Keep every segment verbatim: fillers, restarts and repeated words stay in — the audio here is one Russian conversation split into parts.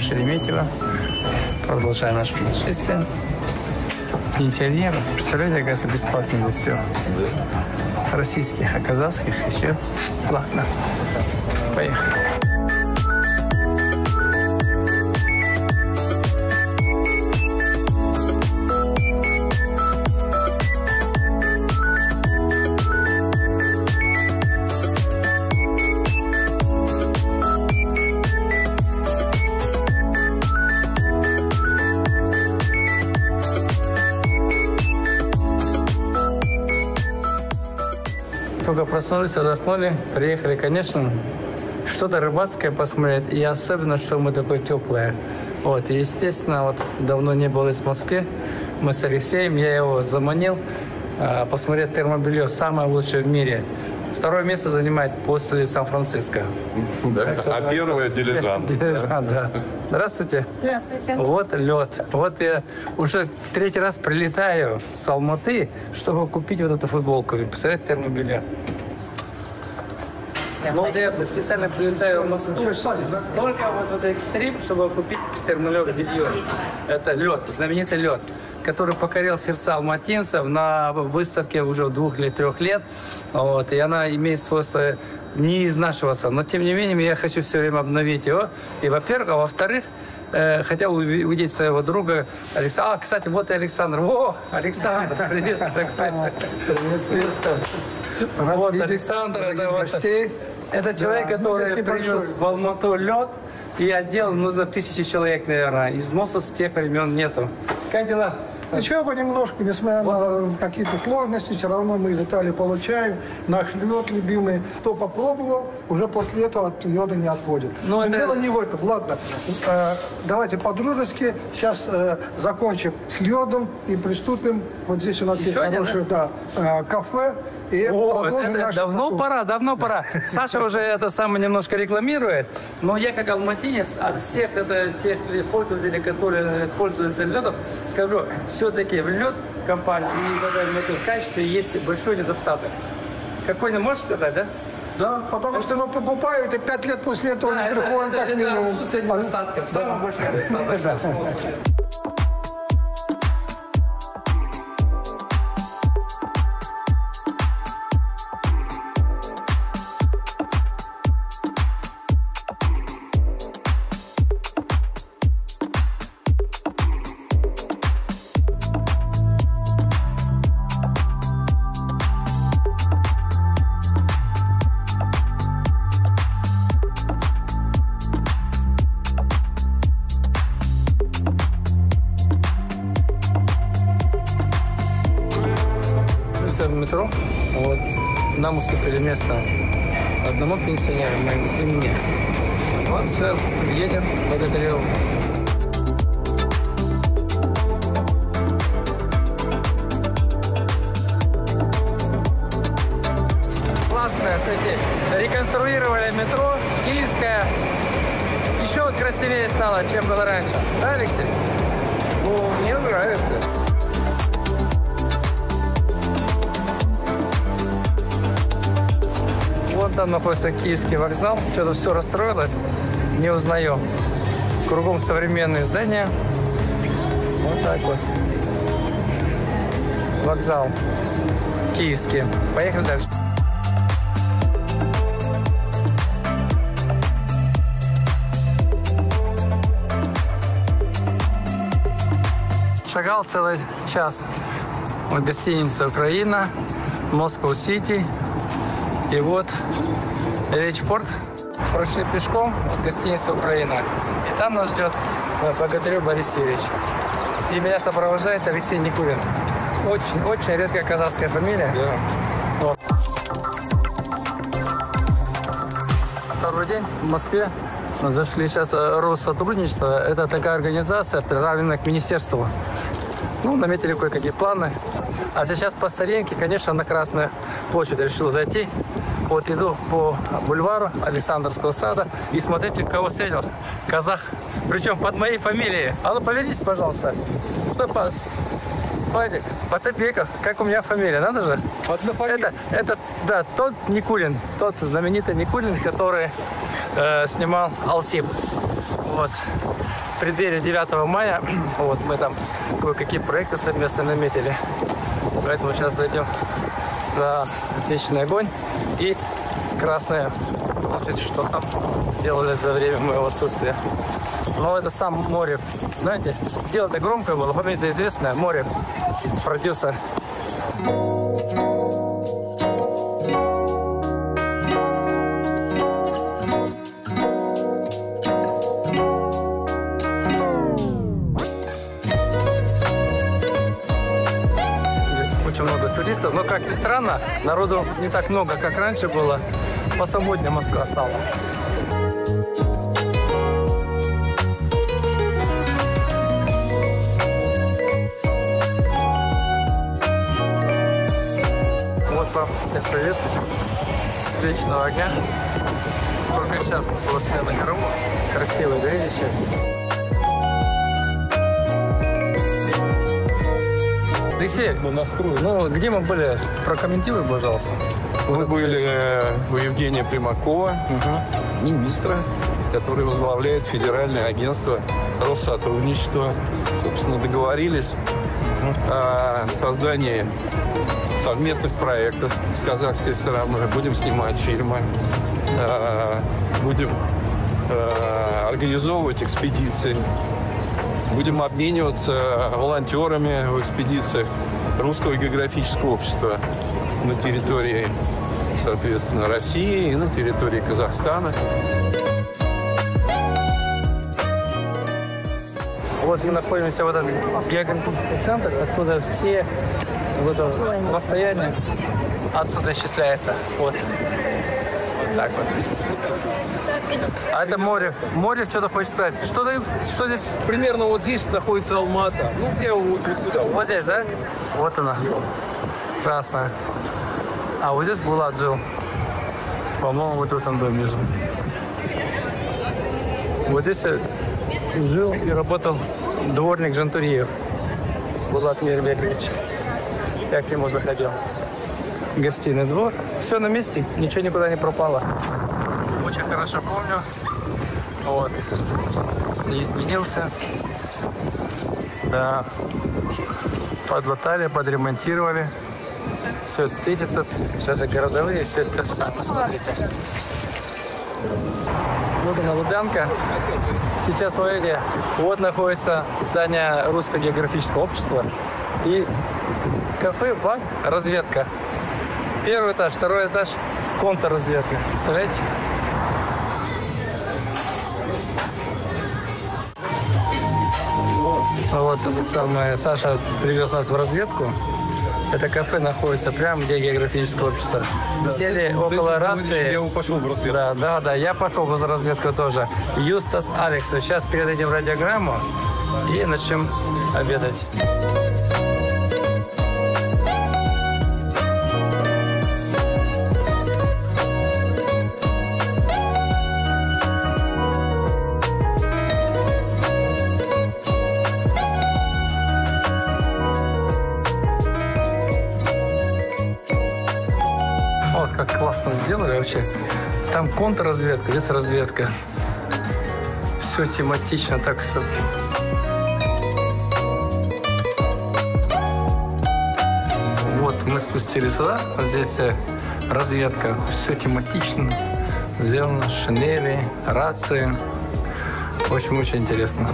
Шереметьево. Продолжаем наше путешествие. Пенсионеры. Представляете, оказывается, бесплатно здесь все. Российских, а казахских еще платно. Поехали. Только проснулись, отдохнули, приехали, конечно, что-то рыбацкое посмотреть, и особенно, что мы такое теплое. Вот, и, естественно, вот давно не был из Москвы, мы с Алексеем, я его заманил посмотреть термобелье, самое лучшее в мире. Второе место занимает после Сан-Франциско. Да. А первое дилижант. Дилижант, да. Здравствуйте. Здравствуйте. Вот лед. Вот я уже третий раз прилетаю с Алматы, чтобы купить вот эту футболку. Представляете, термобелье. Ну, вот я специально прилетаю в Москву только вот в этот экстрим, чтобы купить термолед белье. Это лед, знаменитый лед, который покорил сердца алматинцев на выставке уже двух или трех лет. Вот, и она имеет свойство не изнашиваться. Но, тем не менее, я хочу все время обновить его. И, во-первых, а во-вторых, э, хотел увидеть своего друга Александра. А, кстати, вот и Александр. О, Александр, привет. Вот Александр, это вот... Это человек, который принес в Алмату лед и отдел, ну, за тысячи человек, наверное. Износа с тех времен нету. Как дела? Ничего, понемножку, несмотря на какие-то сложности, все равно мы из Италии получаем. Наш лед любимый. Кто попробовал, уже после этого от леда не отходит. Но это... Дело не в этом. Ладно, э, давайте по-дружески сейчас э, закончим с ледом и приступим. Вот здесь у нас есть хорошее, да, э, кафе. И О, это давно знакомство. пора, давно пора. Саша уже это самое немножко рекламирует, но я как алматинец от всех это, тех пользователей, которые пользуются ледом, скажу, все-таки в лед компании и в качестве есть большой недостаток. Какой-нибудь можешь сказать, да? Да, потому что мы покупаем, и пять лет после этого да, не приходим это, как это, минимум. Это отсутствие недостатков, самый большой недостаток. В метро, вот, нам уступили место одному пенсионеру и мне. Вот, все, едем, благодарю. Классное, кстати, реконструировали метро, киевское, еще красивее стало, чем было раньше. Да, Алексей? Ну, мне нравится. Вот там находится Киевский вокзал. Что-то все расстроилось. Не узнаю. Кругом современные здания. Вот так вот. Вокзал Киевский. Поехали дальше. Шагал целый час. Вот гостиница «Украина», Москва-Сити. И вот Речпорт. Прошли пешком в гостиницу «Украина». И там нас ждет, благодарю, Борис Юрьевич. И меня сопровождает Алексей Никулин. Очень, очень редкая казахская фамилия. Да. Вот. Второй день в Москве. Мы зашли сейчас в Россотрудничество. Это такая организация, приравненная к министерству. Ну, наметили кое-какие планы. А сейчас по старинке, конечно, на Красную площадь решил зайти. Вот иду по бульвару Александрского сада. И смотрите, кого встретил. Казах. Причем под моей фамилией. А ну, повернитесь, пожалуйста. Что по... Владик, Потапеков, как у меня фамилия, надо же? Это, это, да, тот Никулин, тот знаменитый Никулин, который э, снимал «Алсип». Вот. в преддверии девятого мая, вот, мы там кое-какие проекты совместно наметили. Поэтому сейчас зайдем на Вечный огонь и Красная площадь, что там сделали за время моего отсутствия. Но это сам Морев. Знаете, дело-то громкое было, фамилия известная, Морев, продюсер. Туристов, но, как ни странно, народу не так много, как раньше было. Посвободнее Москва стала. Вот вам всем привет с Вечного огня. Только сейчас была смена гору. Красивое зрелище. Алексей, ну где мы были? Прокомментируй, пожалуйста. Мы были у Евгения Примакова, угу. министра, который возглавляет Федеральное агентство Россотрудничества. Собственно, договорились угу. о создании совместных проектов с казахской стороной. Будем снимать фильмы, будем организовывать экспедиции. Будем обмениваться волонтерами в экспедициях Русского географического общества на территории, соответственно, России и на территории Казахстана. Вот мы находимся в этом географическом центре, откуда все вот это расстояние отсюда исчисляется. Вот. Вот так вот. А это море. Море что-то хочет сказать. Что, что здесь? Примерно вот здесь находится Алмата. Ну, где вот, вот туда. Вот здесь, да? Вот она. Красная. А вот здесь Булат жил. По-моему, вот в этом доме жил. Вот здесь жил и работал дворник Жантуриев. Булат Мирбекович. Я к нему заходил. Гостиный двор. Все на месте. Ничего никуда не пропало. Очень хорошо помню. Вот. Не изменился. Да. Подлатали, подремонтировали. Все светится. Все же городовые, все это красота. Посмотрите. Вот она, Лубянка. Сейчас, смотрите, вот находится здание Русского географического общества. И кафе, бар, разведка. Первый этаж, второй этаж, контрразведка. Представляете? Вот это самое, Саша привез нас в разведку. Это кафе находится прямо где географическое общество. Да, сели около рации. Я пошел в разведку. Да, да, да, я пошел в разведку тоже. Юстас Алексу. Сейчас передадим радиограмму и начнем обедать. Как классно сделали вообще. Там контрразведка, здесь разведка. Все тематично, так все. Вот мы спустились сюда, а здесь разведка. Все тематично. Сделано, шинели, рации. В общем, очень интересно.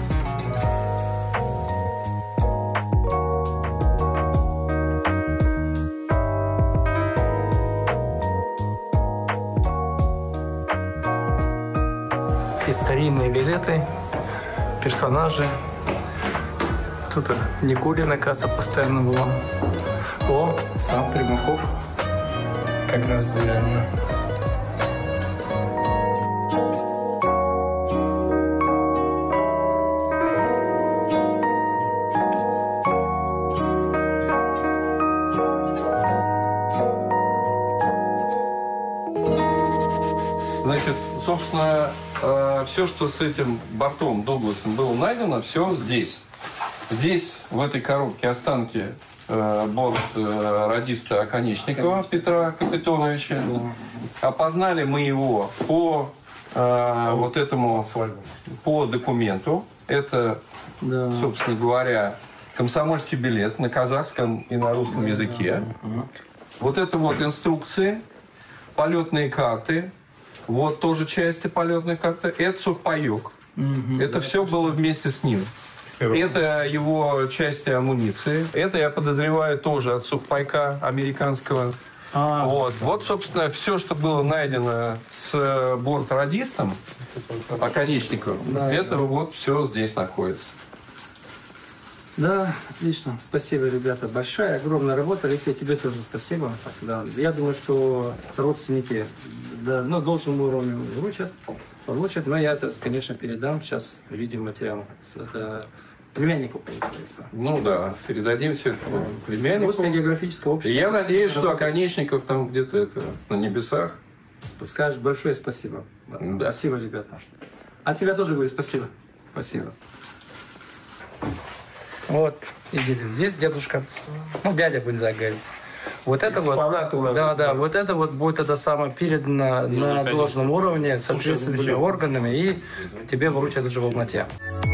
Старинные газеты, персонажи. Тут Никулина, кажется, постоянно была. О, сам Примаков. Как раз реально. Значит, собственно, все, что с этим бортом Дугласом было найдено, все здесь. Здесь, в этой коробке, останки э, борт э, радиста Оконечникова Петра Капитоновича. Опознали мы его по э, вот этому, по документу. Это, Да. собственно говоря, комсомольский билет на казахском и на русском языке. Вот это вот инструкции, полетные карты. Вот тоже части полетной карты. Это сухпайок. Это все было вместе с ним. Это его части амуниции. Это, я подозреваю, тоже от сухпайка американского. А. Вот. вот, собственно, все, что было найдено с бортрадистом, оконечником, Да, это да. вот все здесь находится. Да, отлично. Спасибо, ребята. Большая, огромная работа. Алексей, тебе тоже спасибо. Да. Я думаю, что родственники да, на должном уровне вручат, получат. Но я это, конечно, передам сейчас видеоматериал. Это племяннику, получается. Ну да, передадим все это племяннику. Русское географическое И общество. я надеюсь, что оконечников там где-то это на небесах. Скажешь большое спасибо. Да. Спасибо, ребята. А тебя тоже говорю спасибо. Спасибо. Вот, видите, здесь дедушка, ну, дядя будет так говорить. Вот это вот, да, да, вот это вот будет это самое передано на должном уровне с соответствующими органами, и тебе вручат уже в Алмате.